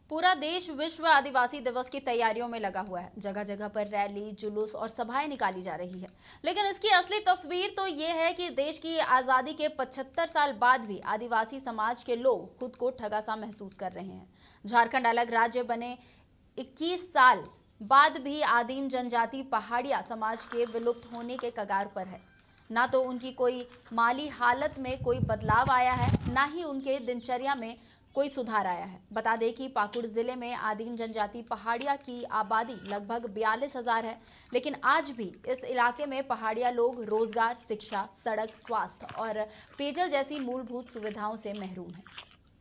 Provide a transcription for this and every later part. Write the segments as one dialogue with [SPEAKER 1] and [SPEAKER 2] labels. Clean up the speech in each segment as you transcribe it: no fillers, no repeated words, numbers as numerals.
[SPEAKER 1] पूरा देश विश्व आदिवासी दिवस की तैयारियों में लगा हुआ है। जगह जगह पर रैली, जुलूस और सभाएं निकाली जा रही है। लेकिन इसकी असली तस्वीर तो ये है कि देश की आज़ादी के 75 साल बाद भी आदिवासी समाज के लोग खुद को ठगा सा महसूस कर रहे हैं। झारखंड अलग राज्य बने 21 साल बाद भी आदिम जनजाति पहाड़िया समाज के विलुप्त होने के कगार पर है। ना तो उनकी कोई माली हालत में कोई बदलाव आया है, ना ही उनके दिनचर्या में कोई सुधार आया है। बता दें कि पाकुड़ जिले में आदिम जनजाति पहाड़िया की आबादी लगभग 42,000 है, लेकिन आज भी इस इलाके में पहाड़िया लोग रोजगार, शिक्षा, सड़क, स्वास्थ्य और पेयजल जैसी मूलभूत सुविधाओं से महरूम हैं।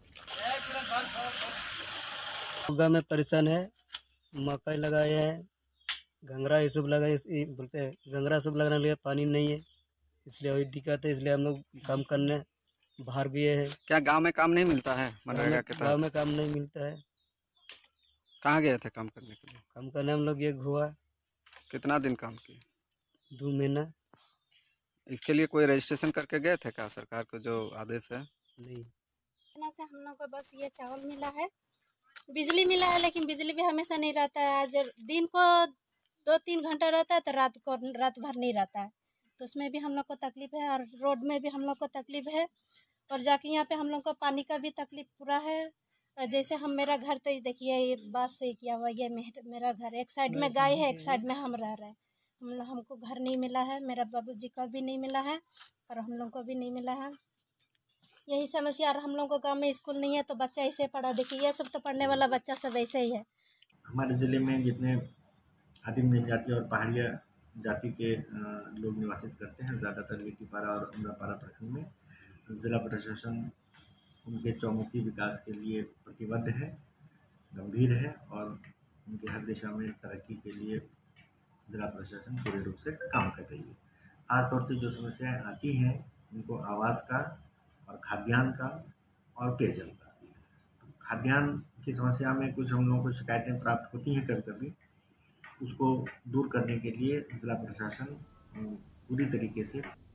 [SPEAKER 2] गाँव में परेशान है, मकई लगाए हैं, घंगरा ये सब लगाए, बोलते हैं घंगरा सब लगाने लगे, पानी नहीं है, इसलिए वही दिक्कत है। इसलिए हम लोग काम करने बाहर गए हैं।
[SPEAKER 3] क्या गांव में काम नहीं मिलता है मनरेगा के
[SPEAKER 2] गाँव
[SPEAKER 3] तहत?
[SPEAKER 2] में काम नहीं मिलता है।
[SPEAKER 3] कहाँ गए थे काम करने के लिए?
[SPEAKER 2] काम करने हम लोग ये हुआ
[SPEAKER 3] कितना दिन काम किए?
[SPEAKER 2] 2 महीना।
[SPEAKER 3] इसके लिए कोई रजिस्ट्रेशन करके गए थे क्या? सरकार का जो आदेश है
[SPEAKER 2] नहीं
[SPEAKER 4] से हम लोग को बस ये चावल मिला है, बिजली मिला है, लेकिन बिजली भी हमेशा नहीं रहता है। आज दिन को 2-3 घंटा रहता है तो रात भर नहीं रहता है, तो उसमें भी हम लोग को तकलीफ है। और रोड में भी हम लोग को तकलीफ है, और जाके यहाँ पे हम लोग को पानी का भी तकलीफ पूरा है। जैसे हम मेरा घर तो देखिए ये बात से किया हुआ, ये मेरा घर एक साइड में गाय है, एक साइड में हम रह रहे हैं। हमको घर नहीं मिला है, मेरा बाबूजी को भी नहीं मिला है और हम लोग को भी नहीं मिला है। यही समस्या। और हम लोग को गांव में स्कूल नहीं है तो बच्चा ऐसे पढ़ा, देखिए ये सब तो पढ़ने वाला बच्चा सब ऐसे ही है।
[SPEAKER 5] हमारे ज़िले में जितने आदिम जनजाति और पहाड़िया जाति के लोग निवासित करते हैं, ज़्यादातर लिट्टीपारा और अमरापारा प्रखंड में, ज़िला प्रशासन उनके चौमुखी विकास के लिए प्रतिबद्ध है, गंभीर है और उनकी हर दिशा में तरक्की के लिए ज़िला प्रशासन पूरे रूप से काम कर रही है। खासतौर से जो समस्याएं आती हैं उनको आवास का और खाद्यान्न का और पेयजल का। खाद्यान्न की समस्या में कुछ हम लोगों को शिकायतें प्राप्त होती हैं कभी कभी, उसको दूर करने के लिए ज़िला प्रशासन पूरी तरीके से